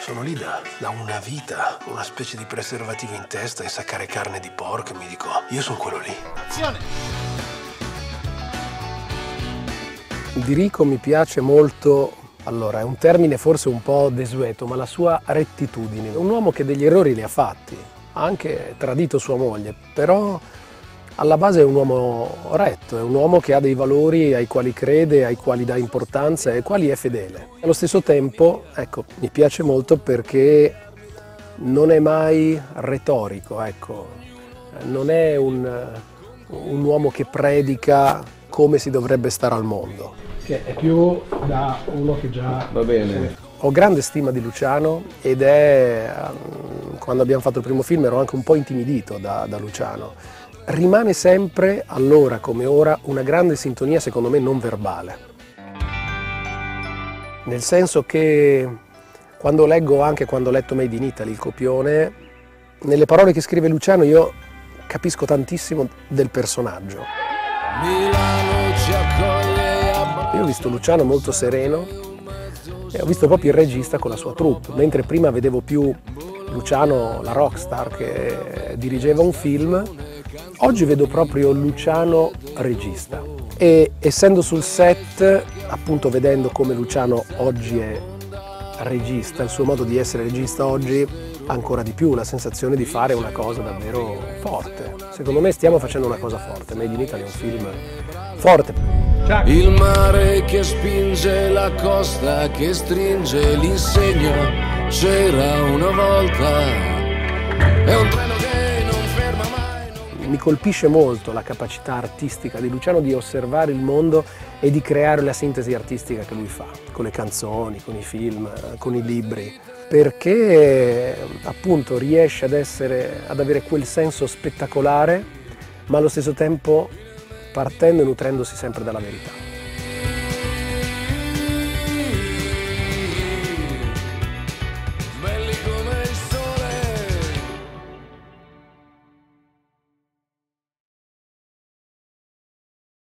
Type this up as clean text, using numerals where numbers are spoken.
Sono lì da una vita, una specie di preservativo in testa, insaccare carne di porco e mi dico, io sono quello lì. Azione! Di Rico mi piace molto, allora è un termine forse un po' desueto, ma la sua rettitudine. È un uomo che degli errori li ha fatti, ha anche tradito sua moglie, però alla base è un uomo retto, è un uomo che ha dei valori ai quali crede, ai quali dà importanza e ai quali è fedele. Allo stesso tempo, ecco, mi piace molto perché non è mai retorico, ecco. Non è un uomo che predica come si dovrebbe stare al mondo. Che è più da uno che già... Va bene. Ho grande stima di Luciano ed quando abbiamo fatto il primo film ero anche un po' intimidito da Luciano. Rimane sempre, allora come ora, una grande sintonia secondo me non verbale. Nel senso che quando leggo, anche quando ho letto Made in Italy, il copione, nelle parole che scrive Luciano io capisco tantissimo del personaggio. Io ho visto Luciano molto sereno e ho visto proprio il regista con la sua troupe, mentre prima vedevo più Luciano, la rockstar che dirigeva un film, oggi vedo proprio Luciano regista. E essendo sul set, appunto vedendo come Luciano oggi è regista, il suo modo di essere regista oggi, ancora di più la sensazione di fare una cosa davvero forte. Secondo me stiamo facendo una cosa forte, Made in Italy è un film forte. Il mare che spinge, la costa che stringe, l'insegno c'era una volta, è un treno che non ferma mai. Mi colpisce molto la capacità artistica di Luciano di osservare il mondo e di creare la sintesi artistica che lui fa, con le canzoni, con i film, con i libri, perché appunto riesce ad avere quel senso spettacolare, ma allo stesso tempo partendo e nutrendosi sempre dalla verità.